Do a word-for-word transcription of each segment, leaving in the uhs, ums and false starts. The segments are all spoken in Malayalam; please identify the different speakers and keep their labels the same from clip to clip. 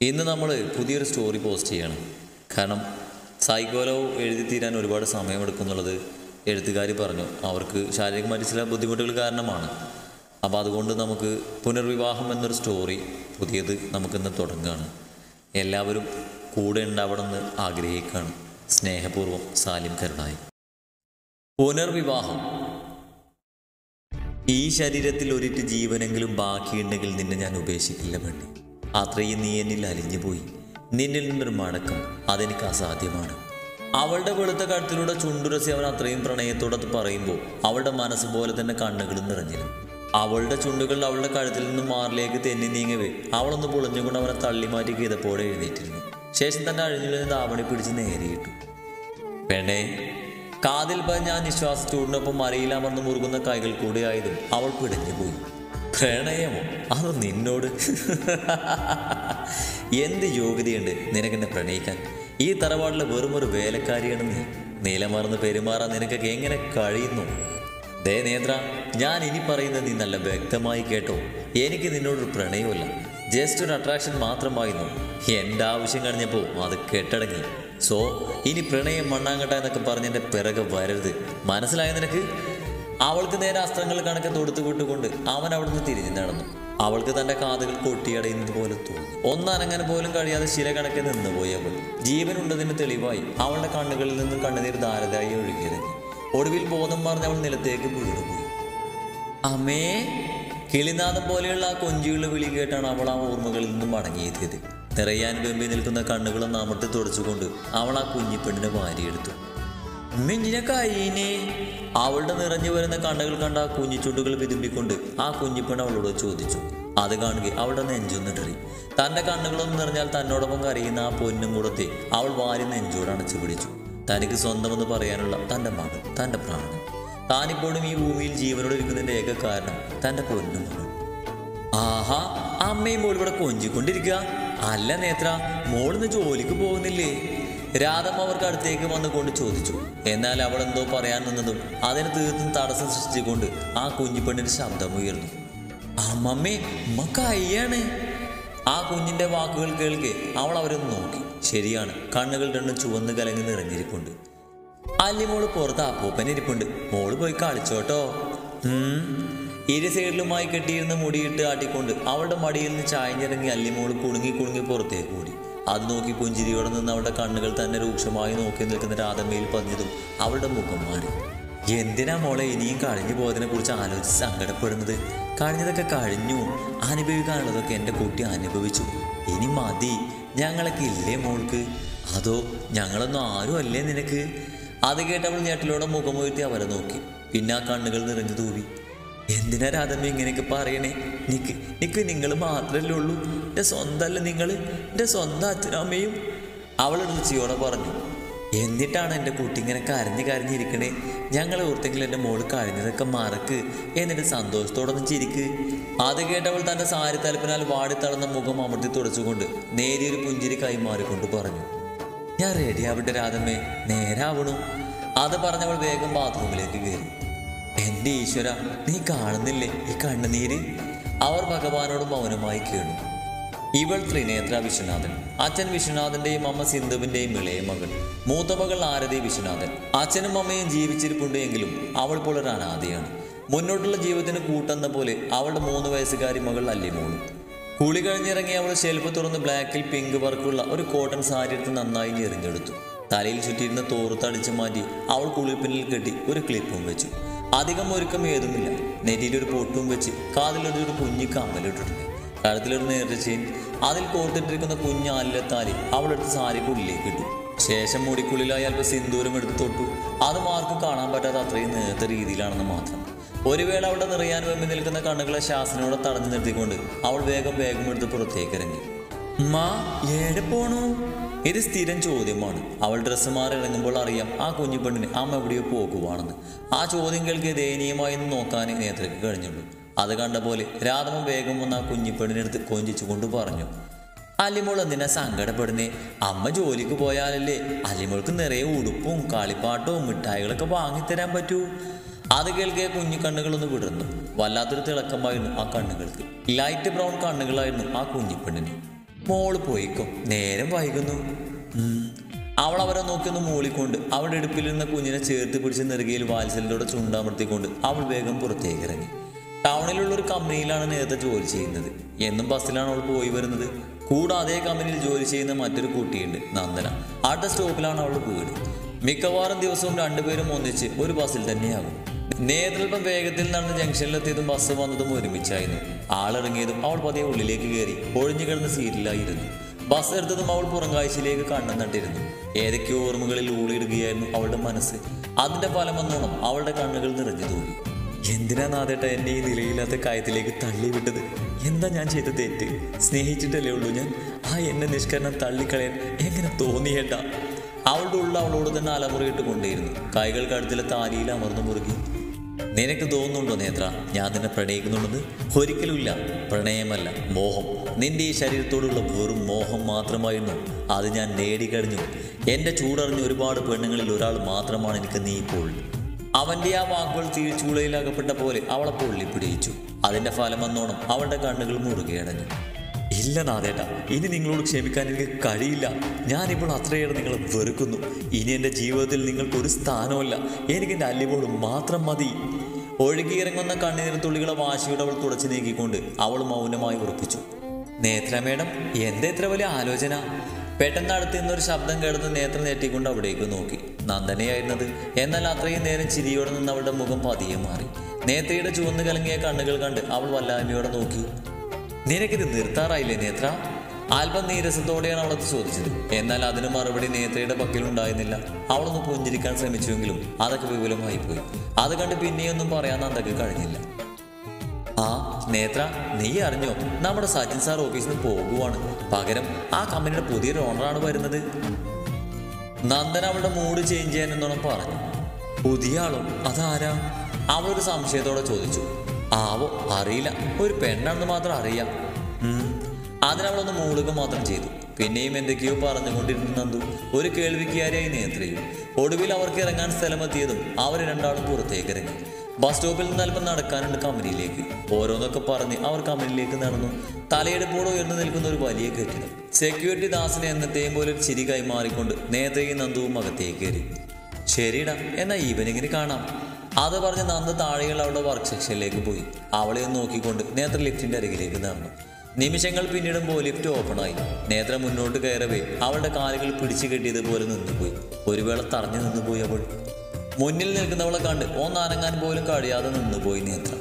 Speaker 1: ഇന്ന് നമ്മൾ പുതിയൊരു സ്റ്റോറി പോസ്റ്റ് ചെയ്യണം. കാരണം സൈക്കോലോ എഴുതി തീരാൻ ഒരുപാട് സമയമെടുക്കുന്നുള്ളത് എഴുത്തുകാർ പറഞ്ഞു. അവർക്ക് ശാരീരികമായിട്ട് ചില ബുദ്ധിമുട്ടുകൾ കാരണമാണ്. അപ്പോൾ അതുകൊണ്ട് നമുക്ക് പുനർവിവാഹം എന്നൊരു സ്റ്റോറി പുതിയത് നമുക്കിന്ന് തുടങ്ങുകയാണ്. എല്ലാവരും കൂടെ ഉണ്ടാവണമെന്ന് ആഗ്രഹിക്കുകയാണ്. സ്നേഹപൂർവ്വം സാലിം കരുണായി. പുനർവിവാഹം. ഈ ശരീരത്തിൽ ഒരിറ്റ് ജീവനെങ്കിലും ബാക്കിയുണ്ടെങ്കിൽ നിന്നെ ഞാൻ ഉപേക്ഷിക്കില്ല പെണ്ണെ. അത്രയും നീ എന്നിൽ അലിഞ്ഞുപോയി. നിന്നിൽ നിന്നൊരു മടക്കം അതെനിക്ക് അസാധ്യമാണ്. അവളുടെ വെളുത്ത കഴുത്തിലൂടെ ചുണ്ടുരസി അവൻ അത്രയും പ്രണയത്തോടെ പറയുമ്പോൾ അവളുടെ മനസ്സ് പോലെ തന്നെ കണ്ണുകളും നിറഞ്ഞിരുന്നു. അവളുടെ ചുണ്ടുകൾ അവളുടെ കഴുത്തിൽ നിന്നും മാറിലേക്ക് തെന്നി നീങ്ങവേ അവളൊന്ന് പൊളിഞ്ഞുകൊണ്ട് അവനെ തള്ളി മാറ്റി കിതപ്പോടെ എഴുന്നേറ്റിരുന്നു. ശേഷം തന്റെ അഴിഞ്ഞുള്ള ദാവണി പിടിച്ച് നേരിയിട്ടു. പെണ്ണേ, കാതിൽ പതിഞ്ഞ ആ നിശ്വാസച്ചൂടിനൊപ്പം മരയിലാമർന്ന് മുറുകുന്ന കൈകൾ കൂടെ ആയതും അവൾ പിടഞ്ഞുപോയി. പ്രണയമോ? അത് നിന്നോട്? എന്ത് യോഗ്യതയുണ്ട് നിനക്കെന്നെ പ്രണയിക്കാൻ? ഈ തറവാട്ടിലെ വെറും ഒരു വേലക്കാരിയാണ് നീ. നീലമറന്ന് പെരുമാറാൻ നിനക്കൊക്കെ എങ്ങനെ കഴിയുന്നു? ദേ നേത്ര, ഞാൻ ഇനി പറയുന്നത് നീ നല്ല വ്യക്തമായി കേട്ടോ. എനിക്ക് നിന്നോടൊരു പ്രണയമല്ല, ജസ്റ്റ് ഒരു അട്രാക്ഷൻ മാത്രമായിരുന്നു. എൻ്റെ ആവശ്യം കഴിഞ്ഞപ്പോൾ അത് കെട്ടടങ്ങി. സോ ഇനി പ്രണയം മണ്ണാങ്കട്ട എന്നൊക്കെ പറഞ്ഞ് എൻ്റെ പിറകെ വരരുത്. മനസ്സിലായ നിനക്ക്? അവൾക്ക് നേരെ അസ്ത്രങ്ങൾ കണക്കെ തൊടുത്തു വിട്ടുകൊണ്ട് അവൻ അവിടുന്ന് തിരിഞ്ഞു നടന്നു. അവൾക്ക് തൻ്റെ കാതുകൾ കൊട്ടിയടയുന്നത് പോലെ തോന്നി. ഒന്നനങ്ങാൻ പോലും കഴിയാതെ ശില കണക്കെ നിന്നുപോയി. അവൾ ജീവനുണ്ടതിന് തെളിവായി അവളുടെ കണ്ണുകളിൽ നിന്നും കണ്ണുനീർ ധാരതായി ഒഴുകിയിറങ്ങി. ഒടുവിൽ ബോധം പറഞ്ഞ് അവൾ നിലത്തേക്ക് വീണുപോയി. അമ്മേ! കിളിനാദം പോലെയുള്ള ആ കൊഞ്ചിയുള്ള വിളി കേട്ടാണ് അവൾ ആ ഓർമ്മകളിൽ നിന്നും മടങ്ങിയെത്തിയത്. നിറയാൻ വെമ്പി നിൽക്കുന്ന കണ്ണുകളും അമർത്തി തുടച്ചുകൊണ്ട് അവൾ ആ കുഞ്ഞിപ്പെണ്ണിനെ വാരിയെടുത്തു. മിഞ്ഞിനെ കൈനെ! അവളുടെ നിറഞ്ഞു വരുന്ന കണ്ണുകൾ കണ്ട ആ കുഞ്ഞിച്ചുണ്ടുകൾ വിതുമ്പിക്കൊണ്ട് ആ കുഞ്ഞിപ്പെണ്ണ് അവളോട് ചോദിച്ചു. അത് കാണുക അവളുടെ നെഞ്ചൊന്നിടറി. തൻ്റെ കണ്ണുകളൊന്നും നിറഞ്ഞാൽ തന്നോടൊപ്പം കരയുന്ന ആ പൊന്നും കൂടത്തെ അവൾ വാരി നെഞ്ചോട് അണച്ചു പിടിച്ചു. തനിക്ക് സ്വന്തമെന്ന് പറയാനുള്ള തൻ്റെ മകൾ, തൻ്റെ പ്രാണൻ, താനിപ്പോഴും ഈ ഭൂമിയിൽ ജീവനോട് ഇരിക്കുന്നതിൻ്റെ ഏക കാരണം തൻ്റെ പൊന്നും മകൾ. ആഹാ, അമ്മയും മോൾ ഇവിടെ കൊഞ്ചിക്കൊണ്ടിരിക്കുക. അല്ല നേത്ര, മോളിന്ന് ജോലിക്ക് പോകുന്നില്ലേ? രാധമ്മ അവർക്ക് അടുത്തേക്ക് വന്നുകൊണ്ട് ചോദിച്ചു. എന്നാൽ അവൾ എന്തോ പറയാൻ നിന്നതും അതിന് തീർത്തും തടസ്സം സൃഷ്ടിച്ചുകൊണ്ട് ആ കുഞ്ഞിപ്പെണ്ണിന്റെ ശബ്ദം ഉയർന്നു. അമ്മമ്മേ, ഉമ്മ കയ്യാണ്. ആ കുഞ്ഞിന്റെ വാക്കുകൾ കേൾക്കെ അവൾ അവരൊന്ന് നോക്കി. ശരിയാണ്, കണ്ണുകൾ രണ്ടും ചുവന്ന് കലങ്ങി നിറഞ്ഞിരിപ്പുണ്ട്. അല്ലിമോള് പുറത്ത് അപ്പൂപ്പൻ ഇരിപ്പുണ്ട്. മോള് പോയി കളിച്ചോട്ടോ. ഉം ഇരു സൈഡിലുമായി കെട്ടിയിരുന്ന മുടിയിട്ട് ആട്ടിക്കൊണ്ട് അവളുടെ മടിയിൽ നിന്ന് ചായഞ്ഞിറങ്ങി അല്ലിമോള് കുണുങ്ങി കുണുങ്ങി പുറത്തേക്ക് ഓടി. അത് നോക്കി പുഞ്ചിരിയോടെ നിന്ന് അവളുടെ കണ്ണുകൾ തന്നെ രൂക്ഷമായി നോക്കി നിൽക്കുന്ന രാധമ്മയിൽ പതിഞ്ഞതും അവളുടെ മുഖം മാറി. എന്തിനാ മോളെ ഇനിയും കഴിഞ്ഞു പോയതിനെ കുറിച്ച് ആലോചിച്ച് സങ്കടപ്പെടുന്നത്? കഴിഞ്ഞതൊക്കെ കഴിഞ്ഞു. അനുഭവിക്കാനുള്ളതൊക്കെ എൻ്റെ കുട്ടി അനുഭവിച്ചു. ഇനി മതി. ഞങ്ങളൊക്കെ ഇല്ലേ മോൾക്ക്? അതോ ഞങ്ങളൊന്നും ആരും അല്ലേ നിനക്ക്? അത് കേട്ടവൾ ഞെട്ടിലോടെ മുഖമുയർത്തി അവരെ നോക്കി. പിന്നെ ആ കണ്ണുകൾ നിറഞ്ഞു തൂവി. എന്തിനാ രാധമ്മ ഇങ്ങനെയൊക്കെ പറയണേ? നിക്ക് നിക്ക് നിങ്ങൾ മാത്രമല്ലേ ഉള്ളൂ. എൻ്റെ സ്വന്തമല്ല നിങ്ങൾ, എൻ്റെ സ്വന്തം അച്ഛനും അമ്മയും. അവൾ രുചിയോടെ പറഞ്ഞു. എന്നിട്ടാണ് എൻ്റെ കുട്ടി ഇങ്ങനെ കരഞ്ഞ് കരഞ്ഞിരിക്കണേ? ഞങ്ങളെ ഓർത്തെങ്കിലും എൻ്റെ മോള് കഴിഞ്ഞതൊക്കെ മറക്ക്, എന്നിട്ട് സന്തോഷത്തോടൊന്നും ചിരിക്ക്. അത് കേട്ടവൾ തൻ്റെ സാരി തലപ്പിനാൽ വാടിത്തളർന്ന മുഖം അമർത്തി തുടച്ചുകൊണ്ട് നേരിയൊരു പുഞ്ചിരി കൈമാറിക്കൊണ്ട് പറഞ്ഞു. ഞാൻ റെഡി ആവട്ടെ രാധമ്മേ, നേരാവണു. അത് പറഞ്ഞവൾ വേഗം ബാത്റൂമിലേക്ക് കയറി. എൻ്റെ ഈശ്വര, നീ കാണുന്നില്ലേ ഈ കണ്ണുനീര്? അവർ ഭഗവാനോട് മൗനമായി കേണു. ഇവൾ ത്രിനേത്ര വിശ്വനാഥൻ. അച്ഛൻ വിശ്വനാഥന്റെയും അമ്മ സിന്ധുവിന്റെയും ഇളയ മകൾ. മൂത്ത മകൾ ആരതി വിശ്വനാഥൻ. അച്ഛനും അമ്മയും ജീവിച്ചിരിപ്പുണ്ട് എങ്കിലും അവൾ ഇപ്പോൾ ഒരു അനാഥയാണ്. മുന്നോട്ടുള്ള ജീവിതത്തിന് കൂട്ടെന്ന പോലെ അവളുടെ മൂന്ന് വയസ്സുകാരി മകൾ അല്ലിമോളും. കുളി കഴിഞ്ഞിറങ്ങി അവൾ ഷെൽഫ് തുറന്ന് ബ്ലാക്കിൽ പിങ്ക് വർക്കുള്ള ഒരു കോട്ടൺ സാരി എടുത്ത് നന്നായി ഞെറിഞ്ഞെടുത്തു. തലയിൽ ചുറ്റിയിരുന്ന തോർത്തടിച്ചു മാറ്റി അവൾ കുളിപ്പിന്നിൽ കെട്ടി ഒരു ക്ലിപ്പും വെച്ചു. അധികം ഒരുക്കം ഏതുമില്ല. നെറ്റിയിലൊരു പൊട്ടും വെച്ച് കാതിലൊരു കുഞ്ഞി കമ്മലിട്ടിട്ടുണ്ട്. കഴുത്തിലൊരു നേർച്ച ചെയിൻ, അതിൽ കോർത്തിട്ടിരിക്കുന്ന കുഞ്ഞ് ആലിലത്താലി അവളെടുത്ത് സാരിക്കുള്ളിലേക്ക് ഇട്ടു. ശേഷം മുടിക്കുള്ളിലായി അല്പം സിന്ദൂരം എടുത്ത് തൊട്ടു. അത് മാർക്ക് കാണാൻ പറ്റാത്ത അത്രയും നേർത്ത രീതിയിലാണെന്ന് മാത്രം. ഒരു വേള അവളുടെ നിറയാൻ വെമ്പി നിൽക്കുന്ന കണ്ണുകളെ ശാസനയോടെ തടഞ്ഞു നിർത്തിക്കൊണ്ട് അവൾ വേഗം വേഗം എടുത്ത് പുറത്തേക്ക് ഇറങ്ങി. മാ ഏടെ പോണു? ഇത് സ്ഥിരം ചോദ്യമാണ്. അവൾ ഡ്രസ്സ് മാറി ഇറങ്ങുമ്പോൾ അറിയാം ആ കുഞ്ഞിപ്പെണ്ണിന് അമ്മ എവിടെയോ പോകുവാണെന്ന്. ആ ചോദ്യം കേൾക്കെ ദയനീയമായി നോക്കാൻ നേത്രയ്ക്ക് കഴിഞ്ഞുള്ളൂ. അത് കണ്ട പോലെ രാധമ്മ വേഗം വന്ന് ആ കുഞ്ഞിപ്പെണ്ണിനെടുത്ത് കൊഞ്ചിച്ചു കൊണ്ട് പറഞ്ഞു. അല്ലിമോൾ എന്തിനാ സങ്കടപ്പെടുന്നേ? അമ്മ ജോലിക്ക് പോയാലല്ലേ അല്ലിമോൾക്ക് നിറയെ ഉടുപ്പും കളിപ്പാട്ടവും മിഠായികളൊക്കെ വാങ്ങിത്തരാൻ പറ്റൂ. അത് കേൾക്കെ കുഞ്ഞിക്കണ്ണുകളൊന്ന് വിടർന്നു. വല്ലാത്തൊരു തിളക്കമായിരുന്നു ആ കണ്ണുകൾക്ക്. ലൈറ്റ് ബ്രൗൺ കണ്ണുകളായിരുന്നു ആ കുഞ്ഞിപ്പെണ്ണിന്. മോള് പോയിക്കോ, നേരം വൈകുന്നു. അവൾ അവരെ നോക്കിയൊന്ന് മൂളിക്കൊണ്ട് അവളുടെ ഇടുപ്പിലിരുന്ന കുഞ്ഞിനെ ചേർത്ത് പിടിച്ച് നെറുകയിൽ വാത്സല്യത്തോടെ ചുണ്ടാമർത്തിക്കൊണ്ട് അവൾ വേഗം പുറത്തേക്ക് ഇറങ്ങി. ടൗണിലുള്ള ഒരു കമ്പനിയിലാണ് നേരത്തെ ജോലി ചെയ്യുന്നത്. എന്നും ബസ്സിലാണ് അവൾ പോയി വരുന്നത്. കൂടെ അതേ കമ്പനിയിൽ ജോലി ചെയ്യുന്ന മറ്റൊരു കുട്ടിയുണ്ട്, നന്ദന. അടുത്ത സ്റ്റോപ്പിലാണ് അവളുടെ വീട്. മിക്കവാറും ദിവസവും രണ്ടുപേരും ഒന്നിച്ച് ഒരു ബസ്സിൽ തന്നെയാകും. നേതൃത്വം വേഗത്തിൽ നടന്ന് ജംഗ്ഷനിലെത്തിയതും ബസ് വന്നതും ഒരുമിച്ചായിരുന്നു. ആളിറങ്ങിയതും അവൾ പതിയെ ഉള്ളിലേക്ക് കയറി ഒഴിഞ്ഞു കിടന്ന സീറ്റിലായിരുന്നു. ബസ് എടുത്തതും അവൾ പുറങ്കാഴ്ചയിലേക്ക് കണ്ണു നട്ടിരുന്നു. ഏതൊക്കെയോ ഓർമ്മകളിൽ ഊളിയിടുകയായിരുന്നു അവളുടെ മനസ്സ്. അതിന്റെ ഫലം വന്നോണം അവളുടെ കണ്ണുകൾ നിറഞ്ഞു തൂങ്ങി. എന്തിനാ നാദേട്ട എന്നെ ഈ നിലയില്ലാത്ത കയത്തിലേക്ക് തള്ളി വിട്ടത്? എന്താ ഞാൻ ചെയ്ത തെറ്റ്? സ്നേഹിച്ചിട്ടല്ലേ ഉള്ളൂ ഞാൻ. ആ എന്നെ നിഷ്കരണം തള്ളിക്കളയാൻ എങ്ങനെ തോന്നിയേട്ടാ? അവളുടെ ഉള്ള അവളോട് തന്നെ അലമുറയിട്ട് കൊണ്ടേയിരുന്നു. കൈകൾ കഴുത്തിലെ താലിയിൽ അമർന്നു മുറുകി. നിനക്ക് തോന്നുന്നുണ്ടോ നേത്ര ഞാൻ നിന്നെ പ്രണയിക്കുന്നുണ്ടെന്ന്? ഒരിക്കലുമില്ല. പ്രണയമല്ല, മോഹം. നിന്റെ ഈ ശരീരത്തോടുള്ള വെറും മോഹം മാത്രമായിരുന്നു. അത് ഞാൻ നേടിക്കഴിഞ്ഞു. എൻ്റെ ചൂടറിഞ്ഞ ഒരുപാട് പെണ്ണുങ്ങളിൽ ഒരാൾ മാത്രമാണ് എനിക്ക് നീ ഇപ്പോൾ. അവൻ്റെ ആ വാക്കുകൾ തീഴ്ചൂളയിൽ അകപ്പെട്ട പോലെ അവളെ പൊള്ളിപ്പിടിയിച്ചു. അതിൻ്റെ ഫലം വന്നോണം അവളുടെ കണ്ണുകൾ മുറുകെ അടഞ്ഞു. ഇല്ല നാദേട്ടാ, ഇനി നിങ്ങളോട് ക്ഷമിക്കാൻ എനിക്ക് കഴിയില്ല. ഞാനിപ്പോൾ അത്രയേറെ നിങ്ങളെ വെറുക്കുന്നു. ഇനി എൻ്റെ ജീവിതത്തിൽ നിങ്ങൾക്കൊരു സ്ഥാനമല്ല. എനിക്കെൻ്റെ അല്ലിപോളും മാത്രം മതി. ഒഴുകിയിറങ്ങുന്ന കണ്ണീർത്തുള്ളികളെ വാശിയോടെ അവൾ തുടച്ചു നീക്കിക്കൊണ്ട് അവൾ മൗനമായി ഉറപ്പിച്ചു. നേത്ര മേഡം, എന്താ ഇത്ര വലിയ ആലോചന? പെട്ടെന്ന് അടുത്ത് നിന്നൊരു ശബ്ദം കേടുന്ന നേത്ര നെറ്റിക്കൊണ്ട് അവിടേക്ക് നോക്കി. നന്ദനയായിരുന്നത്. എന്നാൽ അത്രയും നേരം ചിരിയോടെ നിന്ന് അവളുടെ മുഖം പതിയെ മാറി. നേത്രയുടെ ചുവന്ന് കലങ്ങിയ കണ്ണുകൾ കണ്ട് അവൾ വല്ലായ്മയോടെ നോക്കി. നിനക്കിത് നിർത്താറായില്ലേ നേത്ര? അല്പം നീരസത്തോടെയാണ് അവളത് ചോദിച്ചത്. എന്നാൽ അതിന് മറുപടി നേത്രയുടെ പക്കലുണ്ടായിരുന്നില്ല. അവളൊന്ന് പുഞ്ചിരിക്കാൻ ശ്രമിച്ചുവെങ്കിലും അതൊക്കെ വിപുലമായി പോയി. അത് കണ്ട് പിന്നെയൊന്നും പറയാൻ നന്ദക്ക് കഴിഞ്ഞില്ല. ആ നേത്ര, നീ അറിഞ്ഞോ? നമ്മുടെ സച്ചിൻ സാർ ഓഫീസിൽ നിന്ന് പോകുവാണ്. പകരം ആ കമ്പനിയുടെ പുതിയൊരു ഓണറാണ് വരുന്നത്. നന്ദൻ അവളുടെ മൂഡ് ചേഞ്ച് ചെയ്യാനെന്നോണം പറഞ്ഞു. പുതിയ ആളോ? അതാരാ? അവളൊരു സംശയത്തോടെ ചോദിച്ചു. ആവോ, അറിയില്ല. ഒരു പെണ്ണാണെന്ന് മാത്രം അറിയാം. അതിനവളൊന്ന് മൂളുക മാത്രം ചെയ്തു. പിന്നെയും എന്തൊക്കെയോ പറഞ്ഞുകൊണ്ടിരുന്നു നന്ദു. ഒരു കേൾവിക്കാരിയായി നേത്രയും. ഒടുവിൽ അവർക്ക് ഇറങ്ങാൻ സ്ഥലമെത്തിയതും അവർ രണ്ടാളും പുറത്തേക്ക് ഇറങ്ങി. ബസ് സ്റ്റോപ്പിൽ നിന്ന് അല്പം നടക്കാനുണ്ട് കമ്പനിയിലേക്ക്. ഓരോന്നൊക്കെ പറഞ്ഞ് അവർ കമ്പനിയിലേക്ക് നടന്നു. തലയെടുപ്പോടെ ഉയർന്നു നിൽക്കുന്ന ഒരു വലിയ കെട്ടിടം. സെക്യൂരിറ്റി ദാസിനെ എന്നത്തെയും പോലെ ഒരു ചിരി കൈമാറിക്കൊണ്ട് നേത്രയും നന്ദുവും അകത്തേക്ക് കയറി. ശരിടാ, എന്നാൽ ഈവനിങ്ങിന് കാണാം. അത് പറഞ്ഞ് നന്ദ താഴെയുള്ള അവളുടെ വർക്ക് സെക്ഷനിലേക്ക് പോയി. അവളെ ഒന്ന് നോക്കിക്കൊണ്ട് നേത്ര ലിഫ്റ്റിന്റെ അരികിലേക്ക് നടന്നു. നിമിഷങ്ങൾ പിന്നിടുമ്പോൾ ലിഫ്റ്റ് ഓപ്പണായി. നേത്ര മുന്നോട്ട് കയറവേ അവളുടെ കാലുകൾ പിടിച്ചു കെട്ടിയതുപോലെ നിന്നുപോയി. ഒരു വേള തറഞ്ഞു നിന്നുപോയി അവൾ. മുന്നിൽ നിൽക്കുന്നവളെ കണ്ട് ഒന്നനങ്ങാൻ പോലും കഴിയാതെ നിന്നുപോയി നേത്ര.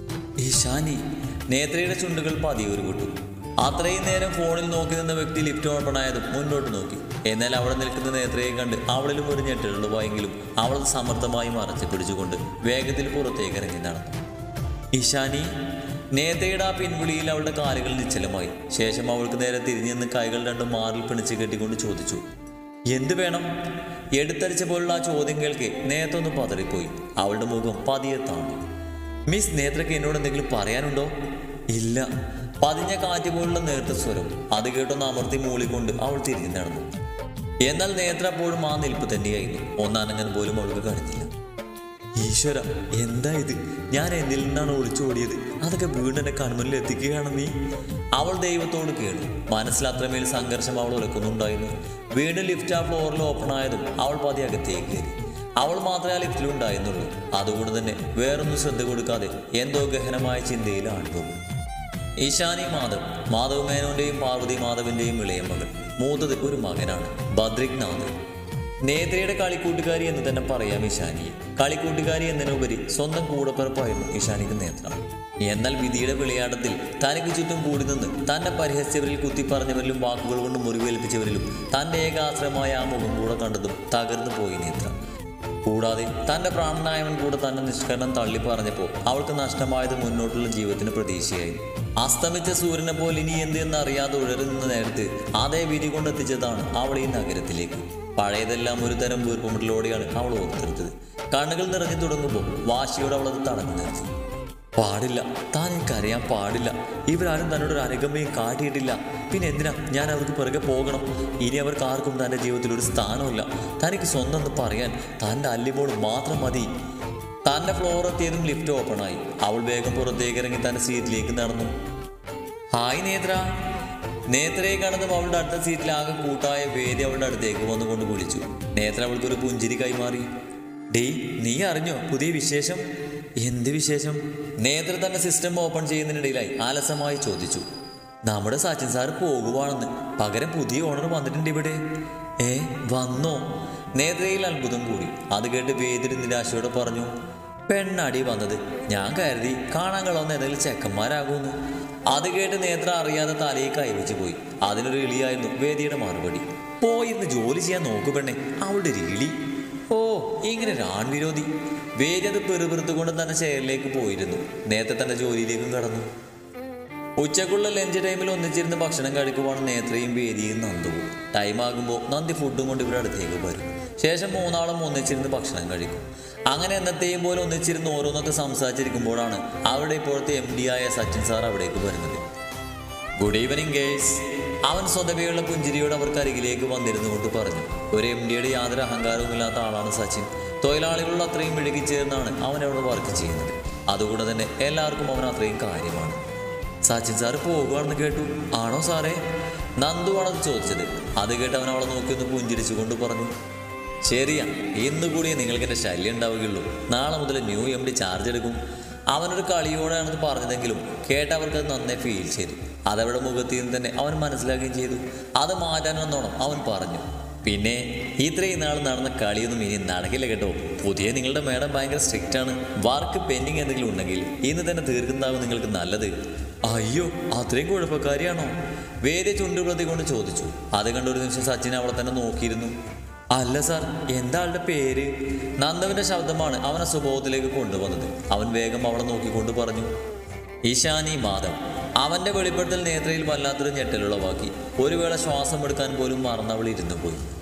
Speaker 1: ഈശാനി. നേത്രയുടെ ചുണ്ടുകൾ പതിയെ ഉരുവിട്ടു. അത്രയും നേരം ഫോണിൽ നോക്കി നിന്ന വ്യക്തി ലിഫ്റ്റ് ഓപ്പണായതും മുന്നോട്ട് നോക്കി. എന്നാൽ അവിടെ നിൽക്കുന്ന നേത്രയെ കണ്ട് അവളിലും ഒരു ഞെട്ടലുള്ളവായെങ്കിലും അവൾ സമർത്ഥമായി മറച്ചു പിടിച്ചുകൊണ്ട് വേഗത്തിൽ പുറത്തേക്ക് ഇറങ്ങി നടന്നു. ഈശാനി. നേത്രയുടെ ആ പിൻവിളിയിൽ അവളുടെ കാലുകൾ നിശ്ചലമായി. ശേഷം അവൾക്ക് നേരെ തിരിഞ്ഞു നിന്ന് കൈകൾ രണ്ടും മാറിൽ പിണിച്ച് കെട്ടിക്കൊണ്ട് ചോദിച്ചു, എന്ത് വേണം? എടുത്തടിച്ച പോലുള്ള ആ ചോദ്യം കേൾക്കെ നേത്ര ഒന്ന് പതറിപ്പോയി. അവളുടെ മുഖം പതിയെ താണു. മിസ് നേത്രയ്ക്ക് എന്നോട് എന്തെങ്കിലും പറയാനുണ്ടോ? ഇല്ല. പതിഞ്ഞ കാറ്റ് പോലുള്ള നേർത്ത സ്വരം. അത് കേട്ടൊന്ന് അമർത്തി മൂളിക്കൊണ്ട് അവൾ തിരിഞ്ഞു നടന്നു. എന്നാൽ നേത്ര അപ്പോഴും ആ നിൽപ്പ് തന്നെയായിരുന്നു. ഒന്നനങ്ങാൻ പോലും അവൾക്ക് കഴിഞ്ഞില്ല. ഈശ്വര, എന്താ ഇത്? ഞാൻ എന്നിൽ നിന്നാണ് ഒളിച്ചോടിയത്. അതൊക്കെ വീണ്ടും എന്നെ കൺമുന്നിൽ എത്തിക്കുകയാണ് നീ. അവൾ ദൈവത്തോട് കേട്ടു. മനസ്സിലത്രമേൽ സംഘർഷം അവൾ ഉലക്കുന്നുണ്ടായിരുന്നു. വീണ്ടും ലിഫ്റ്റ് ആ ഫ്ലോറിൽ ഓപ്പൺ ആയതും അവൾ പതി അകത്തേക്ക് കയറി. അവൾ മാത്രമേ ആ ലിഫ്റ്റിലുണ്ടായിരുന്നുള്ളൂ. അതുകൊണ്ട് തന്നെ വേറൊന്നും ശ്രദ്ധ കൊടുക്കാതെ എന്തോ ഗഹനമായ ചിന്തയിലാണ് പോകും. ഈശാനി മാധവ്, മാധവ് മേനോന്റെയും പാർവതി മാധവിന്റെയും ഇളയ മകൾ. മൂത്തത് ഒരു മകനാണ്, ബദ്രിക് നാഥ്. നേത്രയുടെ കളിക്കൂട്ടുകാരി എന്ന് തന്നെ പറയാം ഈശാനിയെ. കളിക്കൂട്ടുകാരി എന്നതിനുപരി സ്വന്തം കൂടപ്പിറപ്പായിരുന്നു ഈശാനിക്ക് നേത്ര. എന്നാൽ വിധിയുടെ വിളയാട്ടത്തിൽ തനിക്ക് ചുറ്റും കൂടി നിന്ന് തന്നെ പരിഹസിച്ചവരിൽ കുത്തിപ്പറഞ്ഞവരിലും വാക്കുകൾ കൊണ്ട് മുറിവേൽപ്പിച്ചവരിലും തൻ്റെ ഏകാശ്രമായ ആ മുഖം കൂടെ കണ്ടതും തകർന്നു പോയി നേത്ര. കൂടാതെ തൻ്റെ പ്രാണനായവൻ കൂടെ തന്നെ നിഷ്കരണം തള്ളി പറഞ്ഞപ്പോൾ അവൾക്ക് നഷ്ടമായത് മുന്നോട്ടുള്ള ജീവിതത്തിന് പ്രതീക്ഷയായി. അസ്തമിച്ച സൂര്യനെ പോലെ ഇനി എന്തെന്ന് അറിയാതെ ഉഴറുന്ന നേരത്ത് അതേ വിധി കൊണ്ടെത്തിച്ചതാണ് അവൾ ഈ നഗരത്തിലേക്ക്. പഴയതെല്ലാം ഒരു തരം വീർപ്പുമുട്ടലോടെയാണ് അവൾ ഓർത്തെടുത്തത്. കണ്ണുകൾ നിറഞ്ഞു തുടങ്ങുമ്പോൾ വാശിയോടെ അവളത് തടഞ്ഞു നിർത്തി. പാടില്ല, താൻ എനിക്കറിയാൻ പാടില്ല. ഇവരാരും തന്നോടൊരു അനുകമ്പയും കാട്ടിയിട്ടില്ല. പിന്നെ എന്തിനാ ഞാൻ അവർക്ക് പിറകെ പോകണം? ഇനി അവർക്ക് ആർക്കും തൻ്റെ ജീവിതത്തിൽ ഒരു സ്ഥാനമില്ല. തനിക്ക് സ്വന്തം എന്ന് പറയാൻ തൻ്റെ അല്ലിമോൾ മാത്രം മതി. തൻ്റെ ഫ്ലോർ എത്തിയതും ലിഫ്റ്റ് ഓപ്പണായി. അവൾ വേഗം പുറത്തേക്ക് ഇറങ്ങി തൻ്റെ സീറ്റിലേക്ക് നടന്നു. ഹായ് നേത്ര. നേത്രയെ കടന്നും അവളുടെ അടുത്ത സീറ്റിൽ ആകെ കൂട്ടായ വേദി അവളുടെ അടുത്തേക്ക് വന്നുകൊണ്ട് വിളിച്ചു. നേത്ര അവൾക്കൊരു പുഞ്ചിരി കൈമാറി. ഡേയ്, നീ അറിഞ്ഞോ പുതിയ വിശേഷം? എന്ത് വിശേഷം? നേത്ര തന്റെ സിസ്റ്റം ഓപ്പൺ ചെയ്യുന്നതിനിടയിലായി ആലസ്യമായി ചോദിച്ചു. നമ്മുടെ സച്ചിൻ സാർ പോകുവാണെന്ന്. പകരം പുതിയ ഓണർ വന്നിട്ടുണ്ട് ഇവിടെ. ഏ, വന്നോ? നേത്രയിൽ അത്ഭുതം കൂടി. അത് കേട്ട് വേദിയുടെ നിരാശയോടെ പറഞ്ഞു. പെണ്ണാടി വന്നത്. ഞാൻ കരുതി കാണാൻ കളവുന്ന ഏതെങ്കിലും ചെക്കന്മാരാകുമെന്ന്. അത് കേട്ട് നേത്ര അറിയാതെ തലയിൽ കൈവച്ച് പോയി. അതിനൊരു ഇളിയായിരുന്നു വേദിയുടെ മറുപടി. പോയിന്ന് ജോലി ചെയ്യാൻ നോക്കു പെണ്ണെ. അവളുടെ ഒരു ഇളി. ഓ, ഇങ്ങനെ രാൺവിരോധി. വേദി അത് പെറുപെറുത്തുകൊണ്ട് തന്നെ ചെയറിലേക്ക് പോയിരുന്നു. നേത്ര തന്റെ ജോലിയിലേക്കും കടന്നു. ഉച്ചക്കുള്ള ലഞ്ച് ടൈമിൽ ഒന്നിച്ചിരുന്ന് ഭക്ഷണം കഴിക്കുവാണ് നേത്രയും വേദിയും നന്ദുവും. ടൈം ആകുമ്പോൾ നന്ദി ഫുഡും കൊണ്ട് ഇവിടെ അടുത്തേക്ക് വരും. ശേഷം മൂന്നാളും ഒന്നിച്ചിരുന്ന് ഭക്ഷണം കഴിക്കും. അങ്ങനെ എന്നത്തെയും പോലെ ഒന്നിച്ചിരുന്ന് ഓരോന്നൊക്കെ സംസാരിച്ചിരിക്കുമ്പോഴാണ് അവരുടെ ഇപ്പോഴത്തെ എം ഡി ആയ സച്ചിൻ സാർ അവിടേക്ക് വരുന്നത്. Good evening girls. അവൻ സ്വതവേയുള്ള പുഞ്ചിരിയോട് അവർക്ക് അരികിലേക്ക് വന്നിരുന്നു കൊണ്ട് പറഞ്ഞു. ഒരു എം ഡിയുടെ യാതൊരു അഹങ്കാരവുമില്ലാത്ത ആളാണ് സച്ചിൻ. തൊഴിലാളികളുടെ അത്രയും ഇഴുകിച്ചേർന്നാണ് അവൻ അവിടെ വർക്ക് ചെയ്യുന്നത്. അതുകൊണ്ട് തന്നെ എല്ലാവർക്കും അവൻ അത്രയും കാര്യമാണ്. സച്ചിൻ സാറ് പോകുകയാണെന്ന് കേട്ടു. ആണോ സാറേ? നന്ദുവാണത് ചോദിച്ചത്. അത് കേട്ട് അവൻ അവളെ നോക്കി ഒന്ന് പുഞ്ചിരിച്ചുകൊണ്ട് പറഞ്ഞു. ശരിയാ, ഇന്ന് കൂടിയേ നിങ്ങൾക്ക് എൻ്റെ ശല്യം ഉണ്ടാവുകയുള്ളൂ. നാളെ മുതൽ ന്യൂ എം ഡി ചാർജ് എടുക്കും. അവനൊരു കളിയോടെയാണെന്ന് പറഞ്ഞതെങ്കിലും കേട്ടവർക്കത് നന്നായി ഫീൽ ചെയ്തു. അതവരുടെ മുഖത്തിൽ നിന്ന് തന്നെ അവൻ മനസ്സിലാക്കുകയും ചെയ്തു. അത് മാറ്റാനെന്നോണം അവൻ പറഞ്ഞു. പിന്നെ ഇത്രയും നാൾ നടന്ന കളിയൊന്നും ഇനി നടക്കില്ല കേട്ടോ. പുതിയ നിങ്ങളുടെ മേഡം ഭയങ്കര സ്ട്രിക്റ്റ് ആണ്. വർക്ക് പെൻഡിങ് എന്തെങ്കിലും ഉണ്ടെങ്കിൽ ഇന്ന് തന്നെ തീർക്കുന്നതാവും നിങ്ങൾക്ക് നല്ലത്. അയ്യോ, അത്രയും കുഴപ്പക്കാരിയാണോ? വേദി ചുണ്ടുപ്രതി കൊണ്ട് ചോദിച്ചു. അത് കണ്ടൊരു നിമിഷം സച്ചിൻ അവളെ തന്നെ നോക്കിയിരുന്നു. അല്ല സാർ, എന്താ ആളുടെ പേര്? നന്ദുവിൻ്റെ ശബ്ദമാണ് അവനെ സ്വഭാവത്തിലേക്ക് കൊണ്ടുവന്നത്. അവൻ വേഗം അവളെ നോക്കിക്കൊണ്ട് പറഞ്ഞു. ഇഷാനി മാധവ്. അവൻ്റെ വെളിപ്പെടുത്തൽ നേത്രയിൽ വല്ലാത്തൊരു ഞെട്ടലുളവാക്കി. ഒരു വേള ശ്വാസം എടുക്കാൻ പോലും മറന്നവൾ ഇരുന്നു പോയി.